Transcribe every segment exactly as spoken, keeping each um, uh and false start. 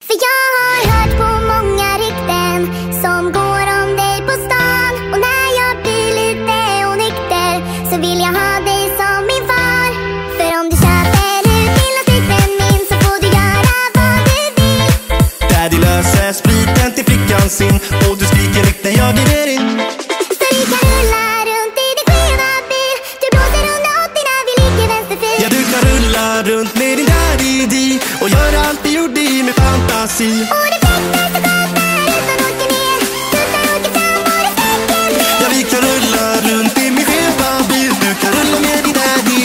För jag har hört på många rykten som går om dig på stan. Och när jag blir lite onykter så vill jag ha dig som min far. För om du köper ut min och typen min så får du göra vad du vill. Daddy löser spriten till flickan sin och du skriker högt när jag glider in. Så vi kan rulla runt i din skeva bil. Du blåser under åttio när vi ligger vänsterfil. Ja, du kan rulla runt med din daddy och göra allt vi gjorde i med fantasi. Och det fäktar så skönt där utan åker ner. Tuttar åker fram och det stäcker ner. Ja, vi kan rulla runt i min skeva bil. Du kan rulla med din daddy.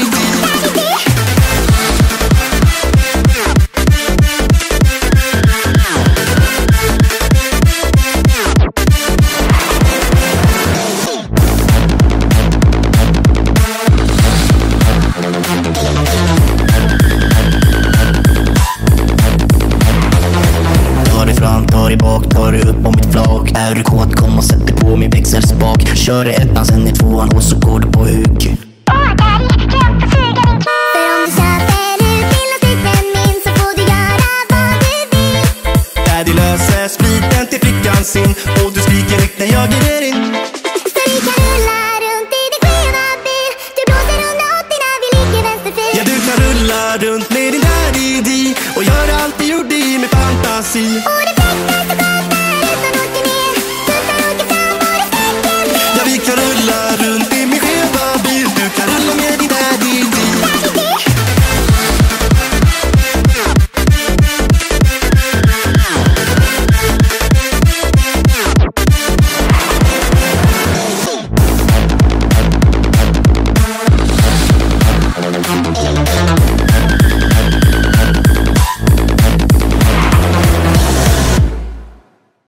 Tar i bak, tar du upp på mitt flak. Är du kåt, kom och sätter på min växelspak. Kör i ettan, sen i tvåan och så går du på huk. Åh, daddy, glöm att suga din kuk. För om du köper ut min och typen min så får du göra vad du vill. Daddy löser spriten till flickan sin och du skriker högt när jag glider in. Så vi kan rulla runt i din skeva bil. Du blåser under åttio när vi ligger vänsterfil. Ja, du kan rulla runt med din daddy och göra allt vi gjorde i med fantasi. Och det